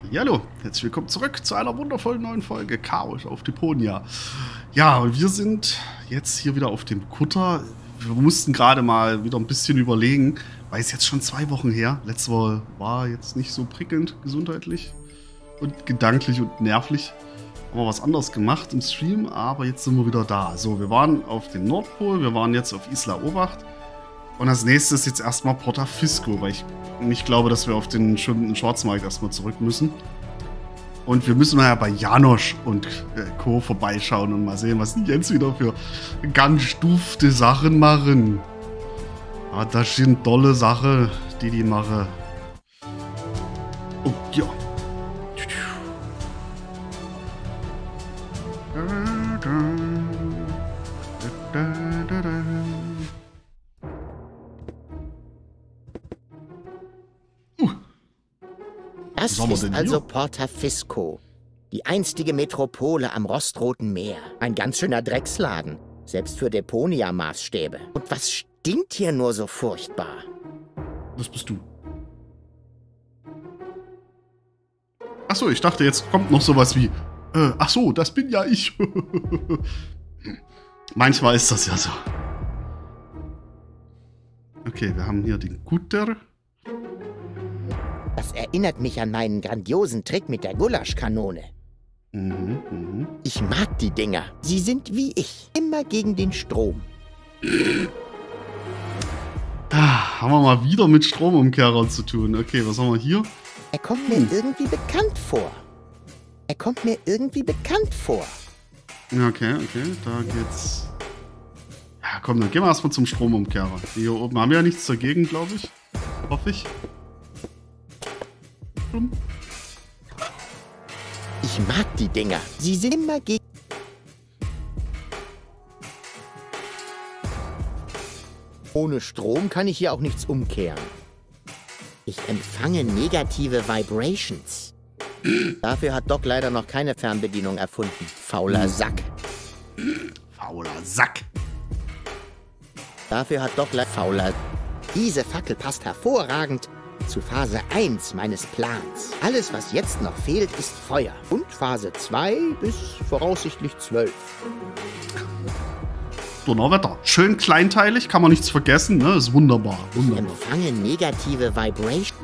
Ja, hallo, herzlich willkommen zurück zu einer wundervollen neuen Folge Chaos auf Deponia. Ja, und wir sind jetzt hier wieder auf dem Kutter. Wir mussten gerade mal wieder ein bisschen überlegen, weil es jetzt schon 2 Wochen her. Letzte Woche war jetzt nicht so prickelnd gesundheitlich und gedanklich und nervlich. Haben wir was anderes gemacht im Stream, aber jetzt sind wir wieder da. So, wir waren auf dem Nordpol, wir waren jetzt auf Isla Obacht. Und als nächstes jetzt erstmal Porta Fisco, weil ich nicht glaube, dass wir auf den Schwarzmarkt erstmal zurück müssen. Und wir müssen mal ja bei Janosch und Co. vorbeischauen und mal sehen, was die jetzt wieder für ganz dufte Sachen machen. Ah, das sind tolle Sachen, die machen. Oh, ja. Das ist also Porta Fisco, die einstige Metropole am rostroten Meer. Ein ganz schöner Drecksladen, selbst für Deponia-Maßstäbe. Und was stinkt hier nur so furchtbar? Das bist du. Achso, ich dachte, jetzt kommt noch sowas wie, achso, das bin ja ich. Manchmal ist das ja so. Okay, wir haben hier den Kutter. Das erinnert mich an meinen grandiosen Trick mit der Gulaschkanone. Ich mag die Dinger. Sie sind wie ich, immer gegen den Strom. Haben wir mal wieder mit Stromumkehrern zu tun. Okay, was haben wir hier? Er kommt mir irgendwie bekannt vor. Okay, da geht's. Ja, komm, dann gehen wir erstmal zum Stromumkehrer. Hier oben haben wir ja nichts dagegen, glaube ich. Hoffe ich. Ich mag die Dinger. Sie sind immer gegen... Ohne Strom kann ich hier auch nichts umkehren. Ich empfange negative Vibrations. Dafür hat Doc leider noch keine Fernbedienung erfunden. Fauler Sack. Fauler Sack. Dafür hat Doc fauler... Diese Fackel passt hervorragend zu Phase 1 meines Plans. Alles, was jetzt noch fehlt, ist Feuer. Und Phase 2 bis voraussichtlich 12. Donnerwetter. Schön kleinteilig, kann man nichts vergessen, ne? Ist wunderbar. Ich empfange negative Vibration.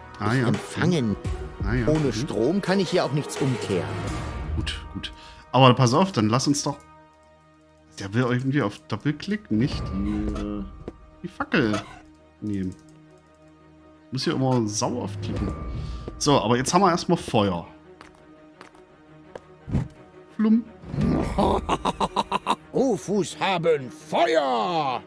Ohne Strom kann ich hier auch nichts umkehren. Gut. Aber pass auf, dann lass uns doch... Der will irgendwie auf Doppelklick nicht die Fackel nehmen. Ich muss hier immer sauer aufklicken. So, aber jetzt haben wir erstmal Feuer. Flum. Rufus haben Feuer!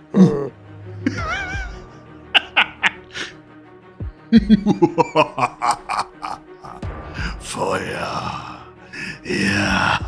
Feuer. Ja.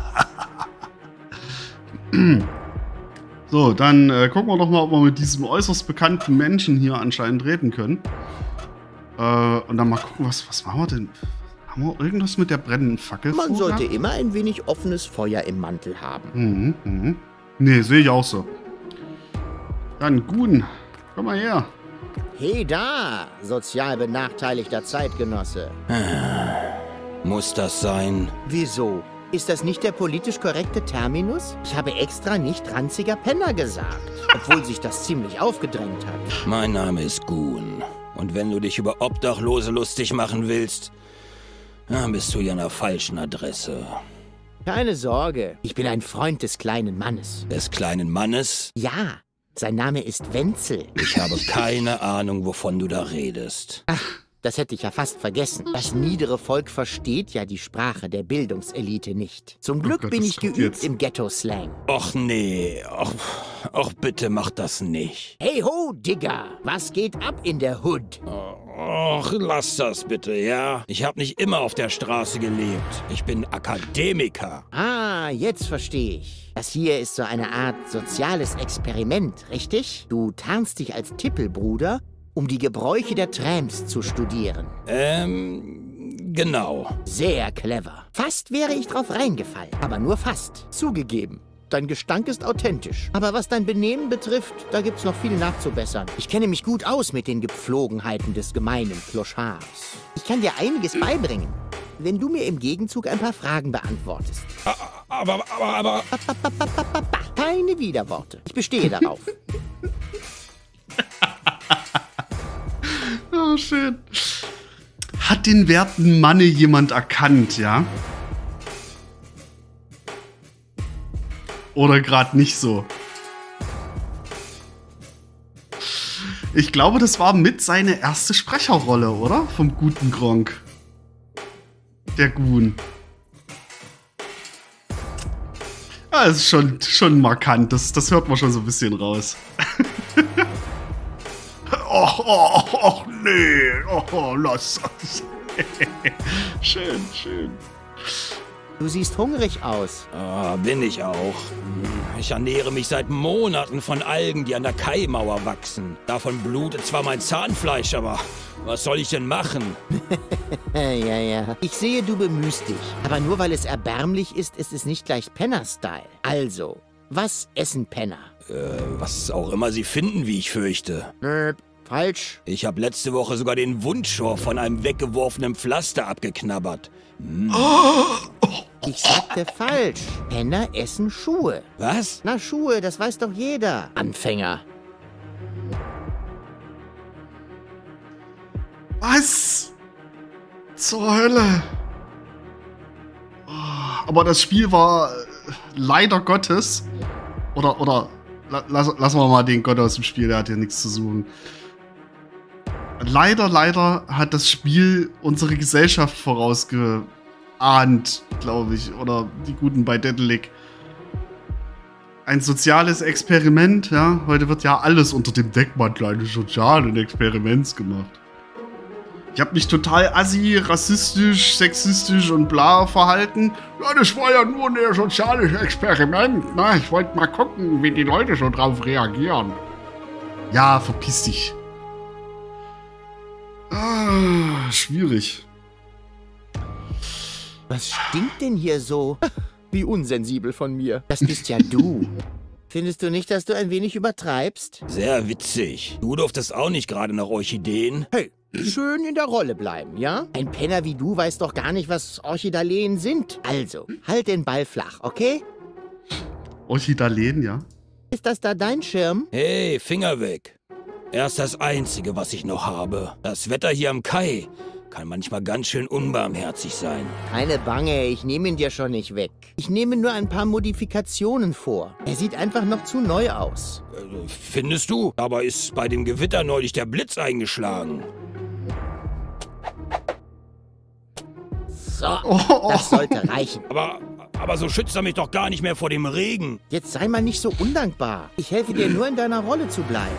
So, dann gucken wir doch mal, ob wir mit diesem äußerst bekannten Menschen hier anscheinend reden können. Und dann mal gucken, was machen wir denn? Haben wir irgendwas mit der brennenden Fackel Man sollte immer ein wenig offenes Feuer im Mantel haben. Nee, sehe ich auch so. Dann, Gun, komm mal her. Hey da, sozial benachteiligter Zeitgenosse. Muss das sein? Wieso? Ist das nicht der politisch korrekte Terminus? Ich habe extra nicht ranziger Penner gesagt, obwohl sich das ziemlich aufgedrängt hat. Mein Name ist Gun. Und wenn du dich über Obdachlose lustig machen willst, dann bist du ja an der falschen Adresse. Keine Sorge, ich bin ein Freund des kleinen Mannes. Des kleinen Mannes? Ja, sein Name ist Wenzel. Ich habe keine Ahnung, wovon du da redest. Ach, das hätte ich ja fast vergessen. Das niedere Volk versteht ja die Sprache der Bildungselite nicht. Zum Glück bin ich geübt im Ghetto-Slang. Och nee, och bitte mach das nicht. Hey ho, Digger, was geht ab in der Hood? Och, lass das bitte, ja? Ich habe nicht immer auf der Straße gelebt. Ich bin Akademiker. Ah, jetzt verstehe ich. Das hier ist so eine Art soziales Experiment, richtig? Du tarnst dich als Tippelbruder, um die Gebräuche der Tramps zu studieren. Genau. Sehr clever. Fast wäre ich drauf reingefallen, aber nur fast. Zugegeben. Dein Gestank ist authentisch. Aber was dein Benehmen betrifft, da gibt's noch viel nachzubessern. Ich kenne mich gut aus mit den Gepflogenheiten des gemeinen Clochards. Ich kann dir einiges beibringen. wenn du mir im Gegenzug ein paar Fragen beantwortest. Aber... Keine Widerworte. Ich bestehe darauf. Oh, schön. Hat den werten Manne jemand erkannt, ja? Oder gerade nicht so? Ich glaube, das war mit seine erste Sprecherrolle, oder? Vom guten Gronkh. Der Goon. Ja, das ist schon markant. Das hört man schon so ein bisschen raus. Och, nee. Oh, lass das. Schön, schön. Du siehst hungrig aus. Bin ich auch. Ich ernähre mich seit Monaten von Algen, die an der Kaimauer wachsen. Davon blutet zwar mein Zahnfleisch, aber was soll ich denn machen? Ja. Ich sehe, du bemühst dich. Aber nur weil es erbärmlich ist, ist es nicht gleich Penner-Style. Also, was essen Penner? Was auch immer sie finden, wie ich fürchte. Falsch. Ich habe letzte Woche sogar den Wundschor von einem weggeworfenen Pflaster abgeknabbert. Ich sagte falsch. Penner essen Schuhe. Was? Na, Schuhe, das weiß doch jeder. Anfänger. Was? Zur Hölle. Aber das Spiel war leider Gottes. Oder lassen wir mal den Gott aus dem Spiel, der hat ja nichts zu suchen. Leider hat das Spiel unsere Gesellschaft vorausgeahnt, glaube ich. Oder die Guten bei Dedelic. Ein soziales Experiment, ja. Heute wird ja alles unter dem Deckmantel eines sozialen Experiments gemacht. Ich habe mich total assi, rassistisch, sexistisch und bla verhalten. Ja, das war ja nur ein soziales Experiment. Na, ich wollte mal gucken, wie die Leute so drauf reagieren. Ja, verpiss dich. Schwierig. Was stinkt denn hier so? Wie unsensibel von mir. Das bist ja du. Findest du nicht, dass du ein wenig übertreibst? Sehr witzig. Du durftest auch nicht gerade nach Orchideen. Hey, schön in der Rolle bleiben, ja? Ein Penner wie du weiß doch gar nicht, was Orchidaleen sind. Also, halt den Ball flach, okay? Orchidaleen, ja? Ist das da dein Schirm? Hey, Finger weg. Er ist das Einzige, was ich noch habe. Das Wetter hier am Kai kann manchmal ganz schön unbarmherzig sein. Keine Bange, ich nehme ihn dir schon nicht weg. Ich nehme nur ein paar Modifikationen vor. Er sieht einfach noch zu neu aus. Findest du? Aber ist bei dem Gewitter neulich der Blitz eingeschlagen. So, das sollte reichen. Aber so schützt er mich doch gar nicht mehr vor dem Regen. Jetzt sei mal nicht so undankbar. Ich helfe dir nur, in deiner Rolle zu bleiben.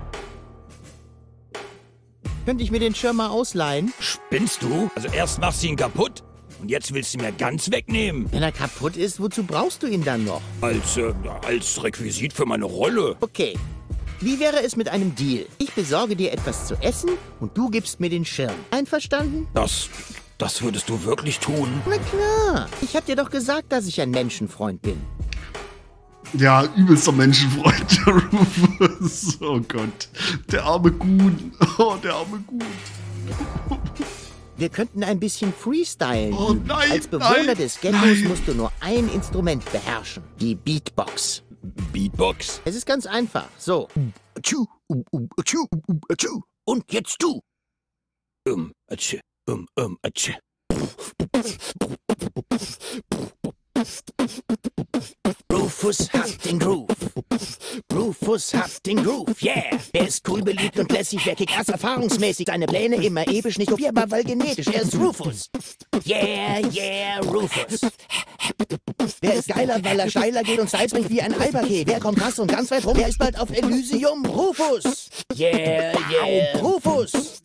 Könnte ich mir den Schirm mal ausleihen? Spinnst du? Also erst machst du ihn kaputt und jetzt willst du ihn mir ganz wegnehmen. Wenn er kaputt ist, wozu brauchst du ihn dann noch? Als Requisit für meine Rolle. Okay. Wie wäre es mit einem Deal? Ich besorge dir etwas zu essen und du gibst mir den Schirm. Einverstanden? Das würdest du wirklich tun? Na klar. Ich hab dir doch gesagt, dass ich ein Menschenfreund bin. Ja, übelster Menschenfreund, der Rufus. Oh Gott. Der arme Goon. Oh, der arme Goon. Wir könnten ein bisschen freestylen. Oh nein, als Bewohner des Ghettos musst du nur ein Instrument beherrschen. Die Beatbox. Beatbox? Es ist ganz einfach. So. Und jetzt du. Rufus hat den Groove. Rufus hat den Groove, yeah. Er ist cool, beliebt und lässig, wer kickt erst erfahrungsmäßig. Seine Pläne immer episch, nicht kopierbar, weil genetisch. Er ist Rufus. Yeah, Rufus. Wer ist geiler, weil er steiler geht und Styles bringt wie ein Albaké. Wer kommt krass und ganz weit rum, wer ist bald auf Elysium? Rufus. Yeah, Rufus.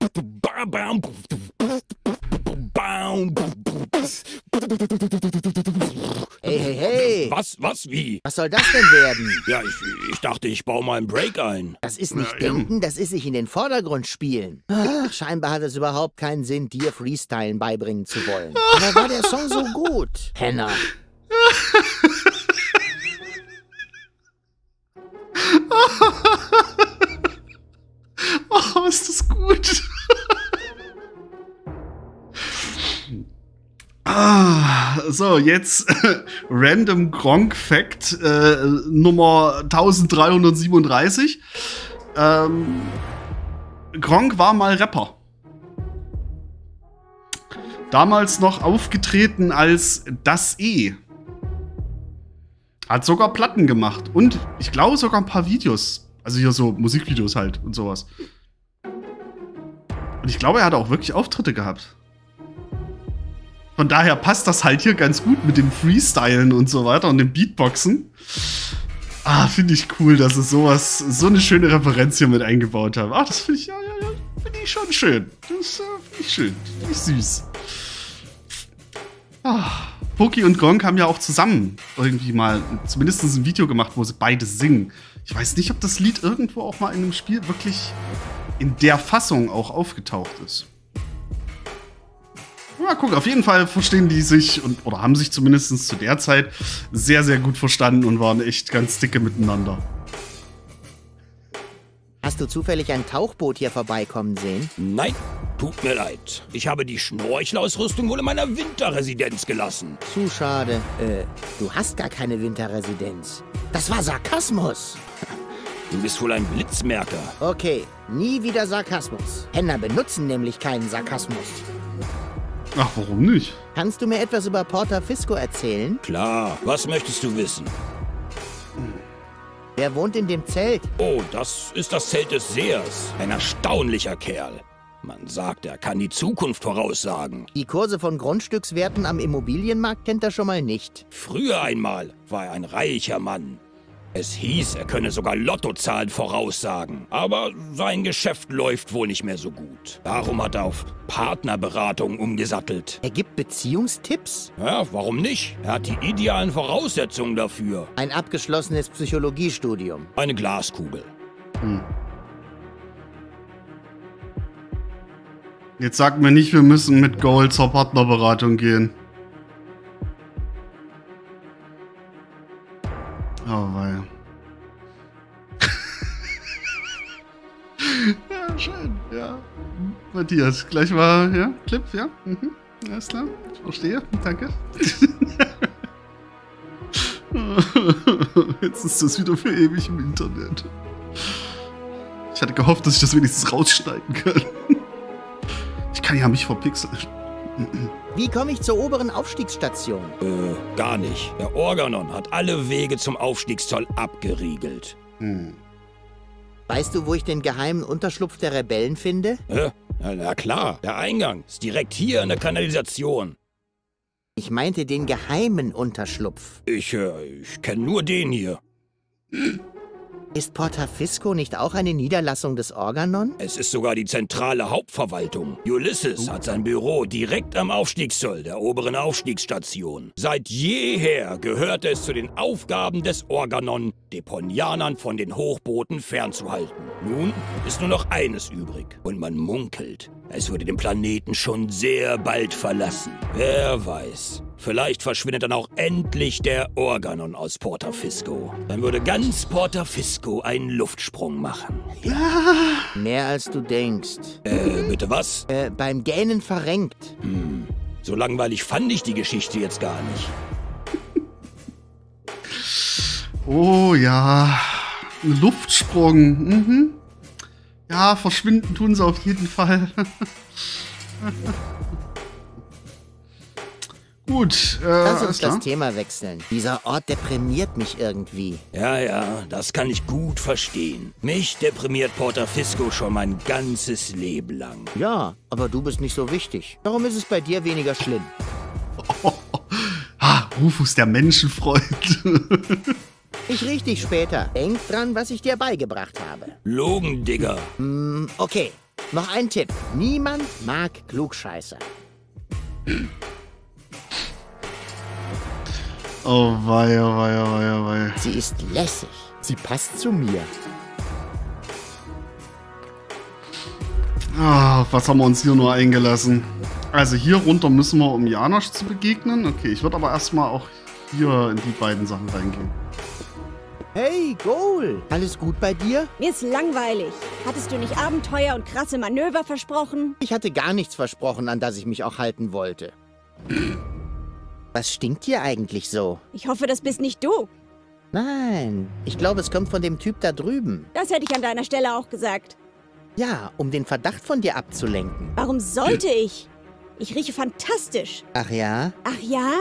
Hey. Was, wie? Was soll das denn werden? Ja, ich dachte, ich baue mal einen Break ein. Das ist nicht denken, das ist sich in den Vordergrund spielen. Ach, scheinbar hat es überhaupt keinen Sinn, dir Freestylen beibringen zu wollen. Aber war der Song so gut? Penner. Oh, ist das gut. So, jetzt Random Gronk Fact Nummer 1337. Gronk war mal Rapper. Damals noch aufgetreten als Das E. Hat sogar Platten gemacht. Und ich glaube sogar ein paar Videos. Also hier so Musikvideos halt und sowas. Und ich glaube, er hat auch wirklich Auftritte gehabt. Von daher passt das halt hier ganz gut mit dem Freestylen und so weiter und dem Beatboxen. Finde ich cool, dass es sowas, so eine schöne Referenz hier mit eingebaut haben. Das finde ich, finde ich schon schön. Das finde ich schön. Finde ich süß. Poki und Gronk haben ja auch zusammen irgendwie mal zumindest ein Video gemacht, wo sie beide singen. Ich weiß nicht, ob das Lied irgendwo auch mal in einem Spiel wirklich in der Fassung auch aufgetaucht ist. Mal gucken, auf jeden Fall verstehen die sich oder haben sich zumindest zu der Zeit sehr, sehr gut verstanden und waren echt ganz dicke miteinander. Hast du zufällig ein Tauchboot hier vorbeikommen sehen? Nein, tut mir leid. Ich habe die Schnorchelausrüstung wohl in meiner Winterresidenz gelassen. Zu schade. Du hast gar keine Winterresidenz. Das war Sarkasmus. Du bist wohl ein Blitzmerker. Okay, nie wieder Sarkasmus. Penner benutzen nämlich keinen Sarkasmus. Ach, warum nicht? Kannst du mir etwas über Porta Fisco erzählen? Klar, was möchtest du wissen? Wer wohnt in dem Zelt? Oh, das ist das Zelt des Sehers. Ein erstaunlicher Kerl. Man sagt, er kann die Zukunft voraussagen. Die Kurse von Grundstückswerten am Immobilienmarkt kennt er schon mal nicht. Früher einmal war er ein reicher Mann. Es hieß, er könne sogar Lottozahlen voraussagen. Aber sein Geschäft läuft wohl nicht mehr so gut. Darum hat er auf Partnerberatung umgesattelt. Er gibt Beziehungstipps? Ja, warum nicht? Er hat die idealen Voraussetzungen dafür. Ein abgeschlossenes Psychologiestudium. Eine Glaskugel. Jetzt sag mir nicht, wir müssen mit Gold zur Partnerberatung gehen. Oh, weia. Ja, schön, ja. Matthias, gleich mal, ja, Clip, ja? Alles klar, ich verstehe, danke. Jetzt ist das wieder für ewig im Internet. Ich hatte gehofft, dass ich das wenigstens rausschneiden kann. Ich kann ja mich verpixeln. Wie komme ich zur oberen Aufstiegsstation? Gar nicht. Der Organon hat alle Wege zum Aufstiegszoll abgeriegelt. Weißt du, wo ich den geheimen Unterschlupf der Rebellen finde? Na klar, der Eingang ist direkt hier in der Kanalisation. Ich meinte den geheimen Unterschlupf. Ich kenne nur den hier. Ist Porta Fisco nicht auch eine Niederlassung des Organon? Es ist sogar die zentrale Hauptverwaltung. Ulysses hat sein Büro direkt am Aufstiegszoll der oberen Aufstiegsstation. Seit jeher gehörte es zu den Aufgaben des Organon, Deponianern von den Hochbooten fernzuhalten. Nun ist nur noch eines übrig. Und man munkelt, es würde den Planeten schon sehr bald verlassen. Wer weiß. Vielleicht verschwindet dann auch endlich der Organon aus Porta Fisco. Dann würde ganz Porta Fisco einen Luftsprung machen. Ja. Mehr als du denkst. Bitte was? Beim Gähnen verrenkt. So langweilig fand ich die Geschichte jetzt gar nicht. Oh ja, ein Luftsprung. Ja, verschwinden tun sie auf jeden Fall. Gut, lass uns das Thema wechseln. Dieser Ort deprimiert mich irgendwie. Ja, das kann ich gut verstehen. Mich deprimiert Porta Fisco schon mein ganzes Leben lang. Ja, aber du bist nicht so wichtig. Darum ist es bei dir weniger schlimm. Rufus, der Menschenfreund. Ich riech dich später. Denk dran, was ich dir beigebracht habe. Logen, Digga. Okay, noch ein Tipp. Niemand mag Klugscheißer. Oh wei, oh wei, oh wei, oh wei. Sie ist lässig. Sie passt zu mir. Was haben wir uns hier nur eingelassen? Also hier runter müssen wir, um Janosch zu begegnen. Okay, ich würde aber erstmal auch hier in die beiden Sachen reingehen. Hey, Goal! Alles gut bei dir? Mir ist langweilig. Hattest du nicht Abenteuer und krasse Manöver versprochen? Ich hatte gar nichts versprochen, an das ich mich auch halten wollte. Was stinkt hier eigentlich so? Ich hoffe, das bist nicht du. Nein, ich glaube, es kommt von dem Typ da drüben. Das hätte ich an deiner Stelle auch gesagt. Ja, um den Verdacht von dir abzulenken. Warum sollte ich? Ich rieche fantastisch. Ach ja? Ach ja?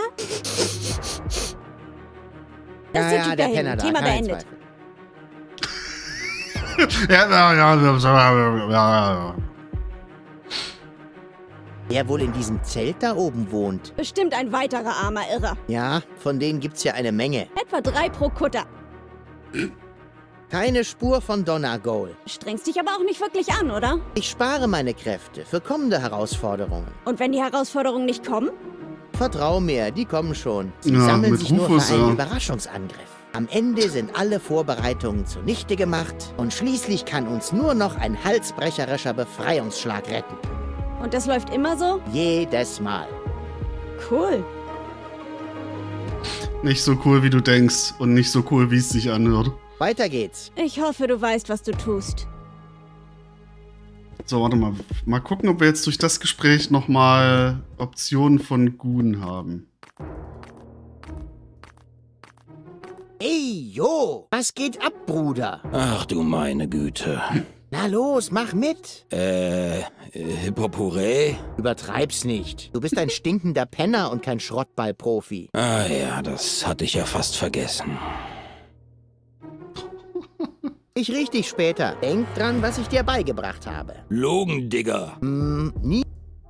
Das ist der Typ da hinten. Thema beendet. Ja. Wer wohl in diesem Zelt da oben wohnt? Bestimmt ein weiterer armer Irrer. Ja, von denen gibt's ja eine Menge. Etwa 3 pro Kutter. Keine Spur von Donagol. Strengst dich aber auch nicht wirklich an, oder? Ich spare meine Kräfte für kommende Herausforderungen. Und wenn die Herausforderungen nicht kommen? Vertrau mir, die kommen schon. Sie Ja, sammeln mit sich Rufus, nur für einen ja. Überraschungsangriff. Am Ende sind alle Vorbereitungen zunichte gemacht und schließlich kann uns nur noch ein halsbrecherischer Befreiungsschlag retten. Und das läuft immer so? Jedes Mal. Cool. Nicht so cool, wie du denkst und nicht so cool, wie es sich anhört. Weiter geht's. Ich hoffe, du weißt, was du tust. So, warte mal. Mal gucken, ob wir jetzt durch das Gespräch nochmal Optionen von Gun haben. Ey, jo! Was geht ab, Bruder? Ach du meine Güte. Na los, mach mit! Hippopuree? Übertreib's nicht. Du bist ein stinkender Penner und kein Schrottball-Profi. Ah ja, das hatte ich ja fast vergessen. Ich riech dich später. Denk dran, was ich dir beigebracht habe. Logen, Digger. Nie.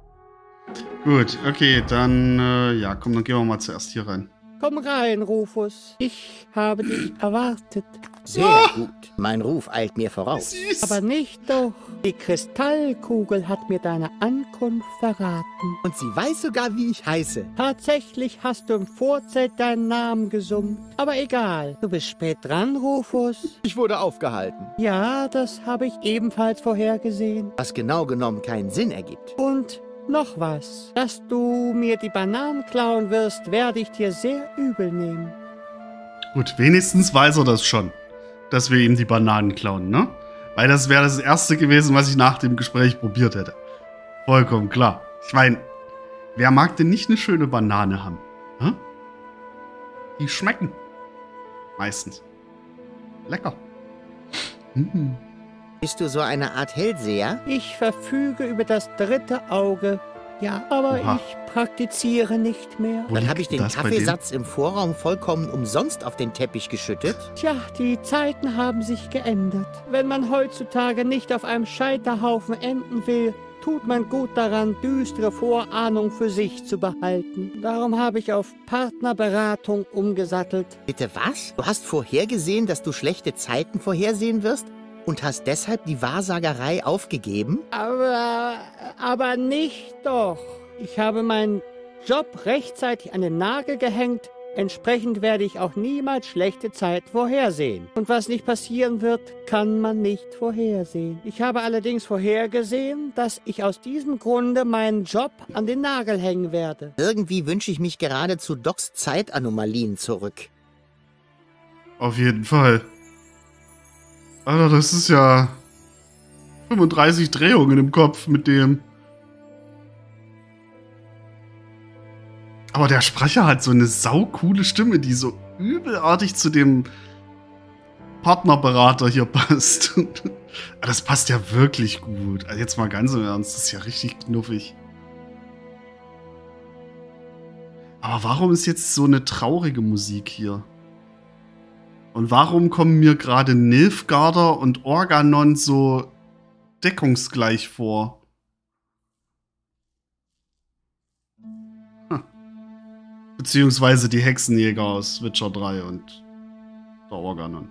Gut, okay, dann, ja, komm, dann gehen wir mal zuerst hier rein. Komm rein, Rufus. Ich habe dich erwartet. Sehr gut. Mein Ruf eilt mir voraus. Süß. Aber nicht doch. Die Kristallkugel hat mir deine Ankunft verraten. Und sie weiß sogar, wie ich heiße. Tatsächlich hast du im Vorzelt deinen Namen gesummt. Aber egal. Du bist spät dran, Rufus. Ich wurde aufgehalten. Ja, das habe ich ebenfalls vorhergesehen. Was genau genommen keinen Sinn ergibt. Und noch was. Dass du mir die Bananen klauen wirst, werde ich dir sehr übel nehmen. Gut, wenigstens weiß er das schon, dass wir ihm die Bananen klauen, ne? Weil das wäre das Erste gewesen, was ich nach dem Gespräch probiert hätte. Vollkommen klar. Ich meine, wer mag denn nicht eine schöne Banane haben? Hä? Die schmecken. Meistens. Lecker. Mhm. Bist du so eine Art Hellseher? Ich verfüge über das 3. Auge. Ja, aber Oha. ich praktiziere nicht mehr. Wo Dann liegt habe ich den das bei dem? Kaffeesatz im Vorraum vollkommen umsonst auf den Teppich geschüttet. Tja, die Zeiten haben sich geändert. Wenn man heutzutage nicht auf einem Scheiterhaufen enden will, tut man gut daran, düstere Vorahnung für sich zu behalten. Darum habe ich auf Partnerberatung umgesattelt. Bitte was? Du hast vorhergesehen, dass du schlechte Zeiten vorhersehen wirst? Und hast deshalb die Wahrsagerei aufgegeben? Aber nicht doch. Ich habe meinen Job rechtzeitig an den Nagel gehängt. Entsprechend werde ich auch niemals schlechte Zeit vorhersehen. Und was nicht passieren wird, kann man nicht vorhersehen. Ich habe allerdings vorhergesehen, dass ich aus diesem Grunde meinen Job an den Nagel hängen werde. Irgendwie wünsche ich mich gerade zu Docs Zeitanomalien zurück. Auf jeden Fall. Alter, das ist ja 35 Drehungen im Kopf mit dem. Aber der Sprecher hat so eine saukoole Stimme, die so übelartig zu dem Partnerberater hier passt. Das passt ja wirklich gut. Also jetzt mal ganz im Ernst, das ist ja richtig knuffig. Aber warum ist jetzt so eine traurige Musik hier? Und warum kommen mir gerade Nilfgaarder und Organon so deckungsgleich vor? Beziehungsweise die Hexenjäger aus Witcher 3 und der Organon.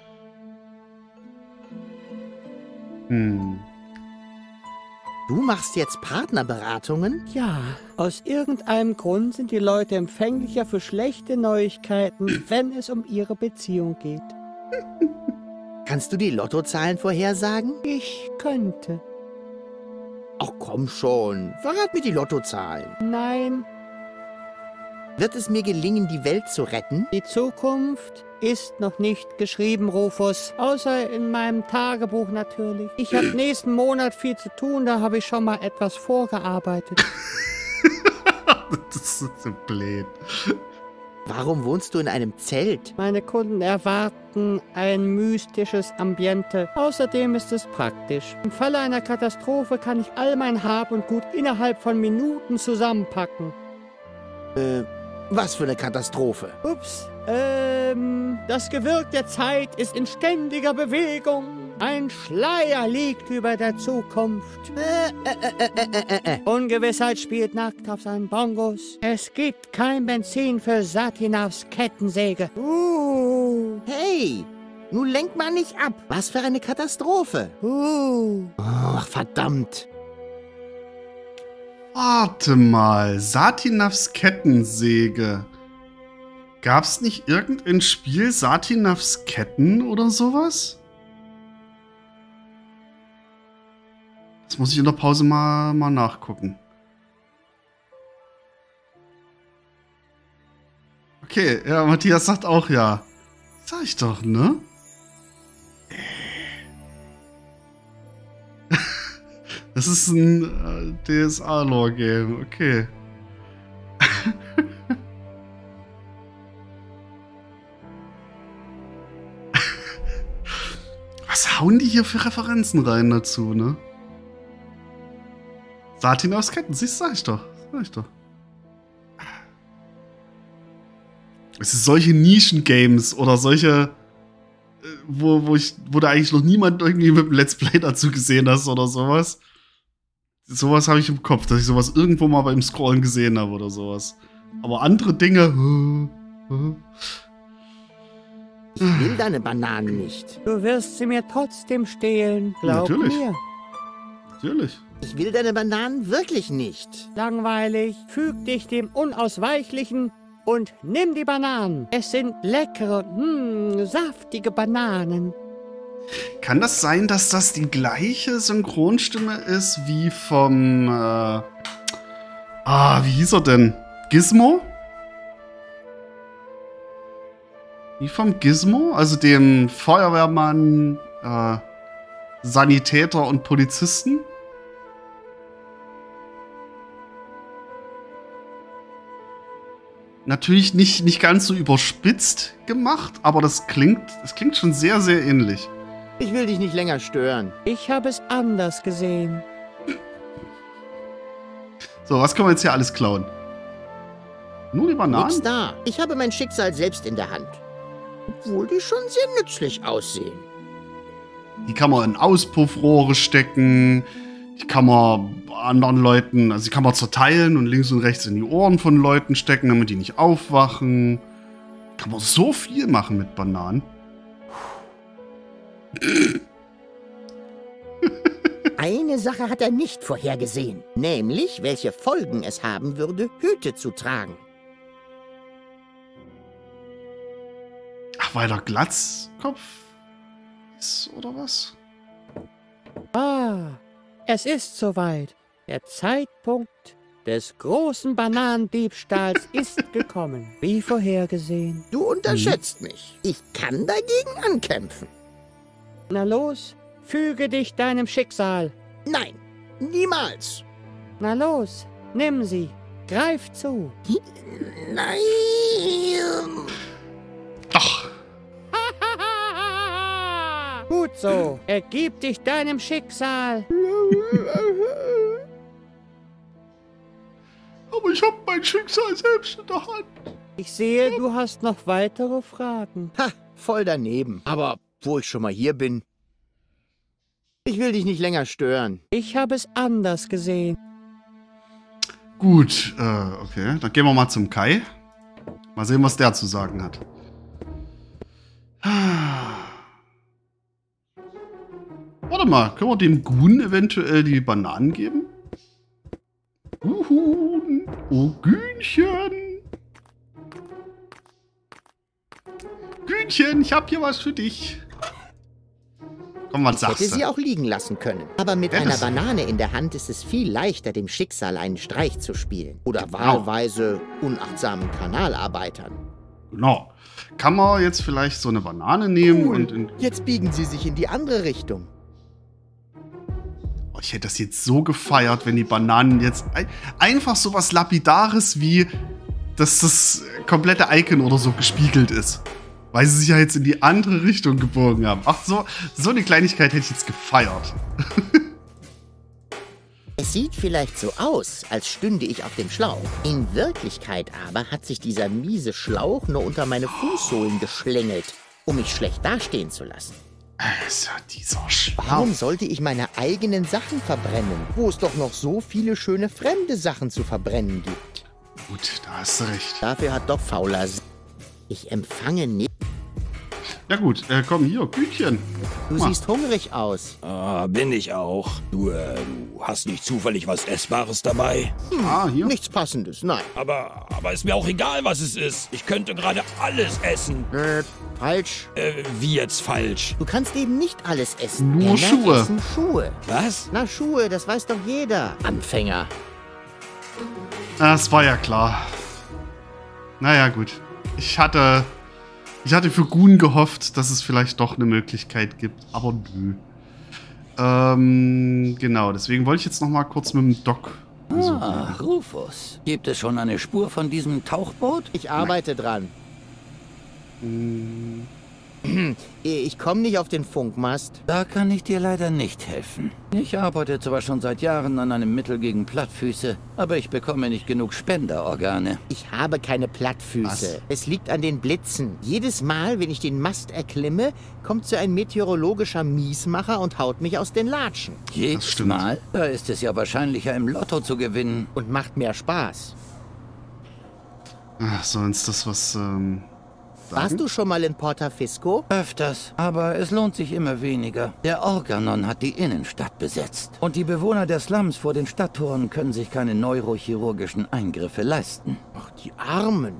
Du machst jetzt Partnerberatungen? Ja, aus irgendeinem Grund sind die Leute empfänglicher für schlechte Neuigkeiten, wenn es um ihre Beziehung geht. Kannst du die Lottozahlen vorhersagen? Ich könnte. Ach komm schon, verrat mir die Lottozahlen. Nein, Wird es mir gelingen, die Welt zu retten? die Zukunft ist noch nicht geschrieben, Rufus. Außer in meinem Tagebuch natürlich. Ich habe nächsten Monat viel zu tun, da habe ich schon mal etwas vorgearbeitet. Das ist so blöd. Warum wohnst du in einem Zelt? Meine Kunden erwarten ein mystisches Ambiente. Außerdem ist es praktisch. Im Falle einer Katastrophe kann ich all mein Hab und Gut innerhalb von Minuten zusammenpacken. Was für eine Katastrophe? Ups, das Gewirk der Zeit ist in ständiger Bewegung. Ein Schleier liegt über der Zukunft. Ungewissheit spielt nackt auf seinen Bongos. Es gibt kein Benzin für Satinavs Kettensäge. Hey, nun lenk mal nicht ab. Was für eine Katastrophe. Ach, verdammt. Warte mal, Satinavs Kettensäge. Gab's nicht irgendein Spiel Satinavs Ketten oder sowas? Das muss ich in der Pause mal nachgucken. Okay, ja, Matthias sagt auch ja. Sag ich doch, ne? Das ist ein DSA-Lore-Game, okay. Was hauen die hier für Referenzen rein dazu, ne? Satinavs Ketten, siehst du, sag ich doch. Es ist solche Nischen-Games oder solche, wo du eigentlich noch niemand irgendwie mit einem Let's Play dazu gesehen hast oder sowas. Sowas habe ich im Kopf, dass ich sowas irgendwo mal beim Scrollen gesehen habe oder sowas. Aber andere Dinge. Ich will deine Bananen nicht. Du wirst sie mir trotzdem stehlen, glaub Natürlich. mir. Natürlich. Ich will deine Bananen wirklich nicht. Langweilig, füg dich dem Unausweichlichen und nimm die Bananen. Es sind leckere, saftige Bananen. Kann das sein, dass das die gleiche Synchronstimme ist wie vom, wie hieß er denn? Gizmo? Wie vom Gizmo? Also dem Feuerwehrmann, Sanitäter und Polizisten? Natürlich nicht ganz so überspitzt gemacht, aber das klingt schon sehr, sehr ähnlich. Ich will dich nicht länger stören. Ich habe es anders gesehen. So, was können wir jetzt hier alles klauen? Nur die Bananen? Nix da. Ich habe mein Schicksal selbst in der Hand. Obwohl die schon sehr nützlich aussehen. Die kann man in Auspuffrohre stecken. Die kann man anderen Leuten, also die kann man zerteilen und links und rechts in die Ohren von Leuten stecken, damit die nicht aufwachen. Kann man so viel machen mit Bananen. Eine Sache hat er nicht vorhergesehen, nämlich welche Folgen es haben würde, Hüte zu tragen. Ach, weil der Glatzkopf ist, oder was? Es ist soweit. Der Zeitpunkt des großen Bananendiebstahls ist gekommen, wie vorhergesehen. Du unterschätzt mich. Ich kann dagegen ankämpfen. Na los, füge dich deinem Schicksal. Nein, niemals. Na los, nimm sie. Greif zu. Nein. Doch. Gut so, ergib dich deinem Schicksal. Aber ich habe mein Schicksal selbst in der Hand. Ich sehe, du hast noch weitere Fragen. Ha, voll daneben. Aber wo ich schon mal hier bin, ich will dich nicht länger stören. Ich habe es anders gesehen. Gut, okay. Dann gehen wir mal zum Kai. Mal sehen, was der zu sagen hat. Warte mal, können wir dem Gun eventuell die Bananen geben? Oh, Günchen. Günchen, ich hab hier was für dich. Komm, was Ich sagst hätte du? sie auch liegen lassen können. Aber mit Ja, einer das- Banane in der Hand ist es viel leichter, dem Schicksal einen Streich zu spielen. Oder wahlweise unachtsamen Kanalarbeitern. Genau. Kann man jetzt vielleicht so eine Banane nehmen Cool. und in... Jetzt biegen sie sich in die andere Richtung. Oh, Ich hätte das jetzt so gefeiert, wenn die Bananen jetzt einfach so was Lapidares wie, dass das komplette Icon oder so gespiegelt ist. Weil sie sich ja jetzt in die andere Richtung gebogen haben. Ach, so eine Kleinigkeit hätte ich jetzt gefeiert. Es sieht vielleicht so aus, als stünde ich auf dem Schlauch. In Wirklichkeit aber hat sich dieser miese Schlauch nur unter meine Fußsohlen geschlängelt, um mich schlecht dastehen zu lassen. Also dieser Schlauch. Warum sollte ich meine eigenen Sachen verbrennen, wo es doch noch so viele schöne fremde Sachen zu verbrennen gibt? Gut, da hast du recht. Dafür hat doch Fauler... Ich empfange nicht... Ja gut, komm hier, Kütchen. Du siehst hungrig aus. Ah, bin ich auch. Du hast nicht zufällig was Essbares dabei? Hier. Nichts Passendes, nein. Aber ist mir auch egal, was es ist. Ich könnte gerade alles essen. Falsch. Wie jetzt falsch? Du kannst eben nicht alles essen. Nur Männer Schuhe. essen Schuhe. Was? Na, Schuhe, das weiß doch jeder. Anfänger. Das war ja klar. Naja, gut. Ich hatte für Gun gehofft, dass es vielleicht doch eine Möglichkeit gibt, aber nö. Genau, deswegen wollte ich jetzt noch mal kurz mit dem Doc besuchen. Rufus. Gibt es schon eine Spur von diesem Tauchboot? Ich arbeite dran. Ich komme nicht auf den Funkmast. Da kann ich dir leider nicht helfen. Ich arbeite zwar schon seit Jahren an einem Mittel gegen Plattfüße, aber ich bekomme nicht genug Spenderorgane. Ich habe keine Plattfüße. Was? Es liegt an den Blitzen. Jedes Mal, wenn ich den Mast erklimme, kommt so ein meteorologischer Miesmacher und haut mich aus den Latschen. Jedes stimmt. Mal? Da ist es ja wahrscheinlicher, im Lotto zu gewinnen. Und macht mehr Spaß. Ach, soll uns das was Warst du schon mal in Porta Fisco? Öfters, aber es lohnt sich immer weniger. Der Organon hat die Innenstadt besetzt. Und die Bewohner der Slums vor den Stadttoren können sich keine neurochirurgischen Eingriffe leisten. Ach, die Armen.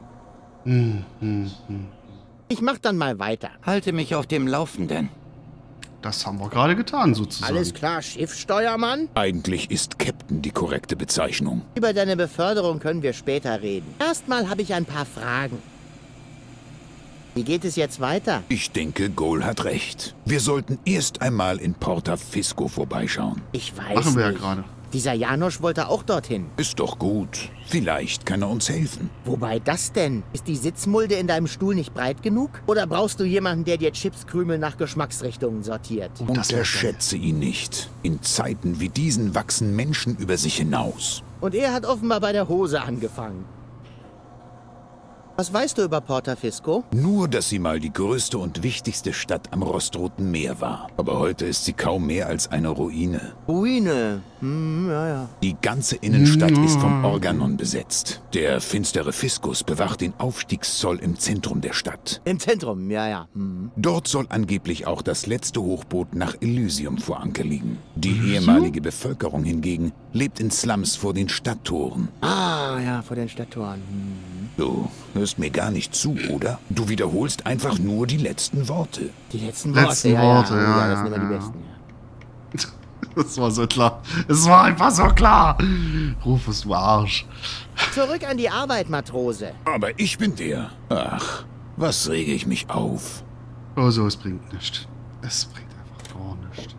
Ich mach dann mal weiter. Halte mich auf dem Laufenden. Das haben wir gerade getan, sozusagen. Alles klar, Schiffssteuermann? Eigentlich ist Captain die korrekte Bezeichnung. Über deine Beförderung können wir später reden. Erstmal habe ich ein paar Fragen. Wie geht es jetzt weiter? Ich denke, Goal hat recht. Wir sollten erst einmal in Porta Fisco vorbeischauen. Ich weiß Machen wir ja nicht. gerade. Dieser Janosch wollte auch dorthin. Ist doch gut. Vielleicht kann er uns helfen. Wobei das denn? Ist die Sitzmulde in deinem Stuhl nicht breit genug? Oder brauchst du jemanden, der dir Chipskrümel nach Geschmacksrichtungen sortiert? Das wär Unterschätze ihn nicht. In Zeiten wie diesen wachsen Menschen über sich hinaus. Und er hat offenbar bei der Hose angefangen. Was weißt du über Porta Fisco? Nur, dass sie mal die größte und wichtigste Stadt am Rostroten Meer war. Aber heute ist sie kaum mehr als eine Ruine. Ruine. Ja. Die ganze Innenstadt ist vom Organon besetzt. Der finstere Fiskus bewacht den Aufstiegszoll im Zentrum der Stadt. Im Zentrum, ja. Dort soll angeblich auch das letzte Hochboot nach Elysium vor Anker liegen. Die ehemalige Bevölkerung hingegen lebt in Slums vor den Stadttoren. Ah, ja, vor den Stadttoren. Du hörst mir gar nicht zu, oder? Du wiederholst einfach nur die letzten Worte. Die letzten Worte, Letzten Worte, ja, das sind immer die ja. besten. Ja. Das war so klar. Es war einfach so klar. Rufus, du Arsch. Zurück an die Arbeit, Matrose. Aber ich bin der. Ach, was rege ich mich auf? Oh, so, es bringt nichts. Es bringt einfach gar nichts.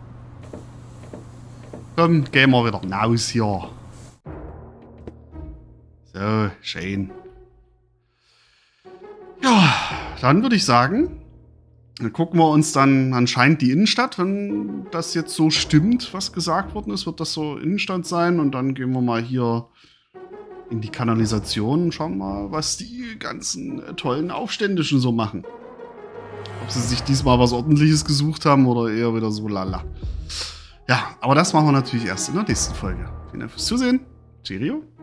Komm, gehen wir wieder raus hier. So, schön. Ja, dann würde ich sagen, dann gucken wir uns dann anscheinend die Innenstadt, wenn das jetzt so stimmt, was gesagt worden ist, wird das so Innenstadt sein. Und dann gehen wir mal hier in die Kanalisation und schauen mal, was die ganzen tollen Aufständischen so machen. Ob sie sich diesmal was Ordentliches gesucht haben oder eher wieder so lala. Ja, aber das machen wir natürlich erst in der nächsten Folge. Vielen Dank fürs Zusehen. Cheerio.